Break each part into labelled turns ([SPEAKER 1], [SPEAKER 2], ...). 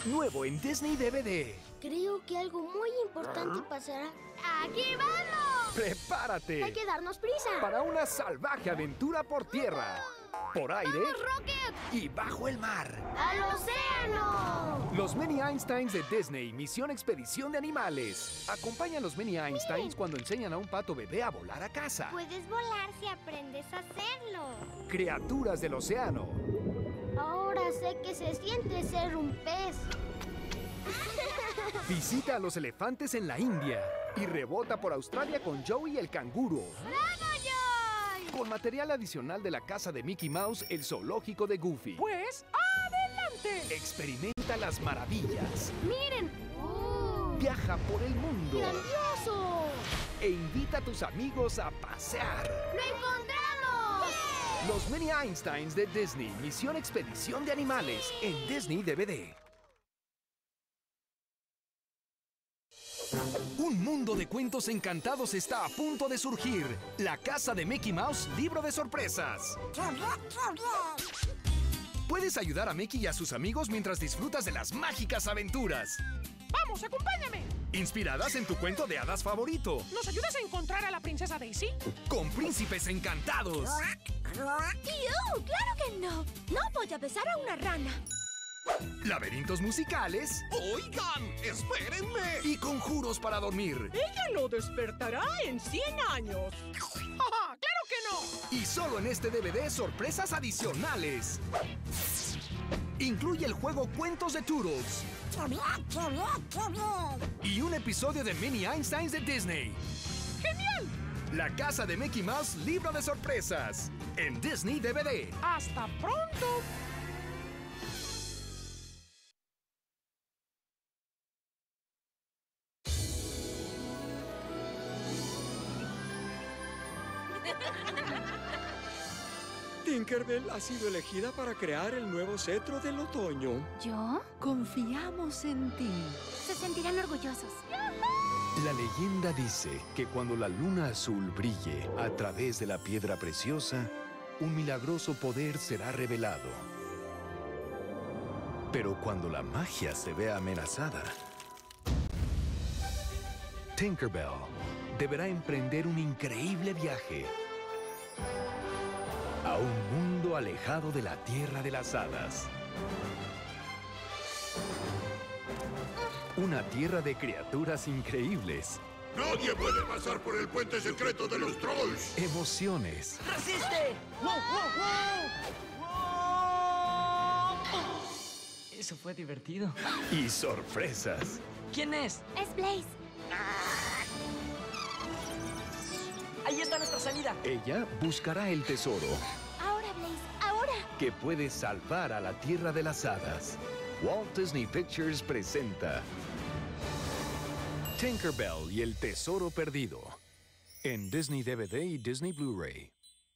[SPEAKER 1] Nuevo en Disney DVD.
[SPEAKER 2] Creo que algo muy importante pasará.
[SPEAKER 3] ¡Aquí vamos!
[SPEAKER 1] ¡Prepárate!
[SPEAKER 2] Hay que darnos prisa.
[SPEAKER 1] Para una salvaje aventura por tierra, por aire
[SPEAKER 3] ¡Vamos, Rocket!
[SPEAKER 1] y bajo el mar.
[SPEAKER 2] ¡Al océano!
[SPEAKER 1] Los Mini Einsteins de Disney, Misión Expedición de Animales. Acompaña a los Mini Einsteins cuando enseñan a un pato bebé a volar a casa.
[SPEAKER 3] Puedes volar si aprendes a hacerlo.
[SPEAKER 1] Criaturas del océano.
[SPEAKER 2] Ahora sé que se siente ser un pez.
[SPEAKER 1] Visita a los elefantes en la India y rebota por Australia con Joey el canguro.
[SPEAKER 3] ¡Bravo, Joy!
[SPEAKER 1] Con material adicional de la casa de Mickey Mouse, el zoológico de Goofy.
[SPEAKER 4] Pues, ¡adelante!
[SPEAKER 1] Experimenta las maravillas.
[SPEAKER 3] ¡Miren!
[SPEAKER 1] Viaja por el mundo.
[SPEAKER 2] ¡Grandioso!
[SPEAKER 1] E invita a tus amigos a pasear.
[SPEAKER 3] ¡Lo encontramos!
[SPEAKER 1] Los Mini Einsteins de Disney, Misión Expedición de Animales, en Disney DVD. Un mundo de cuentos encantados está a punto de surgir. La Casa de Mickey Mouse, libro de sorpresas. Puedes ayudar a Mickey y a sus amigos mientras disfrutas de las mágicas aventuras.
[SPEAKER 4] ¡Vamos, acompáñame!
[SPEAKER 1] Inspiradas en tu cuento de hadas favorito.
[SPEAKER 4] ¿Nos ayudas a encontrar a la princesa Daisy?
[SPEAKER 1] Con príncipes encantados.
[SPEAKER 3] ¡Claro que no! ¡No voy a besar a una rana!
[SPEAKER 1] Laberintos musicales.
[SPEAKER 5] ¡Oigan! ¡Espérenme!
[SPEAKER 1] Y conjuros para dormir.
[SPEAKER 4] Ella lo despertará en 100 años. ¡Ja, claro que no!
[SPEAKER 1] Y solo en este DVD sorpresas adicionales. Incluye el juego Cuentos de Toodles. Y un episodio de Mini Einsteins de Disney.
[SPEAKER 4] ¡Genial!
[SPEAKER 1] La Casa de Mickey Mouse, libro de sorpresas. En Disney DVD.
[SPEAKER 4] ¡Hasta pronto!
[SPEAKER 6] Tinkerbell ha sido elegida para crear el nuevo cetro del otoño.
[SPEAKER 3] ¿Yo?
[SPEAKER 7] Confiamos en ti.
[SPEAKER 3] Se sentirán orgullosos.
[SPEAKER 1] La leyenda dice que cuando la luna azul brille a través de la piedra preciosa, un milagroso poder será revelado. Pero cuando la magia se vea amenazada, Tinkerbell deberá emprender un increíble viaje a un mundo alejado de la tierra de las hadas. Una tierra de criaturas increíbles.
[SPEAKER 5] ¡Nadie puede pasar por el puente secreto de los trolls!
[SPEAKER 1] Emociones.
[SPEAKER 7] ¡Resiste! Eso fue divertido.
[SPEAKER 1] Y sorpresas.
[SPEAKER 7] ¿Quién es?
[SPEAKER 3] Es Blaze.
[SPEAKER 7] Ahí está nuestra salida.
[SPEAKER 1] Ella buscará el tesoro
[SPEAKER 3] Ahora, Blaze, ahora.
[SPEAKER 1] que puede salvar a la tierra de las hadas. Walt Disney Pictures presenta Tinkerbell y el tesoro perdido en Disney DVD y Disney Blu-ray.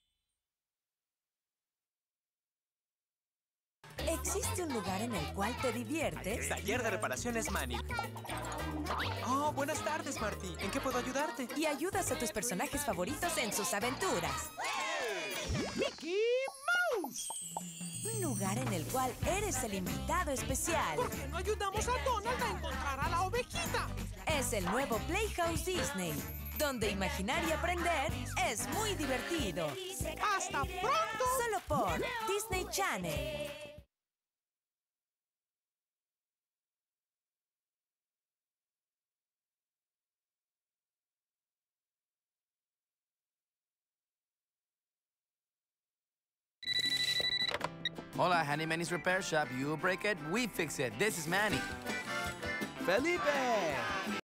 [SPEAKER 8] Existe un lugar en el cual te diviertes
[SPEAKER 9] Taller de reparaciones Manny. Oh, buenas tardes, Marty. ¿En qué puedo ayudarte?
[SPEAKER 8] y ayudas a tus personajes favoritos en sus aventuras.
[SPEAKER 4] ¡Mickey Mouse!
[SPEAKER 8] Un lugar en el cual eres el invitado especial.
[SPEAKER 4] ¿Por qué no ayudamos a Donald a encontrar a la ovejita?
[SPEAKER 8] Es el nuevo Playhouse Disney, donde imaginar y aprender es muy divertido.
[SPEAKER 4] ¡Hasta pronto!
[SPEAKER 8] Solo por Disney Channel.
[SPEAKER 9] Hola, Handy Manny's Repair Shop. You break it, we fix it. This is Manny. Felipe!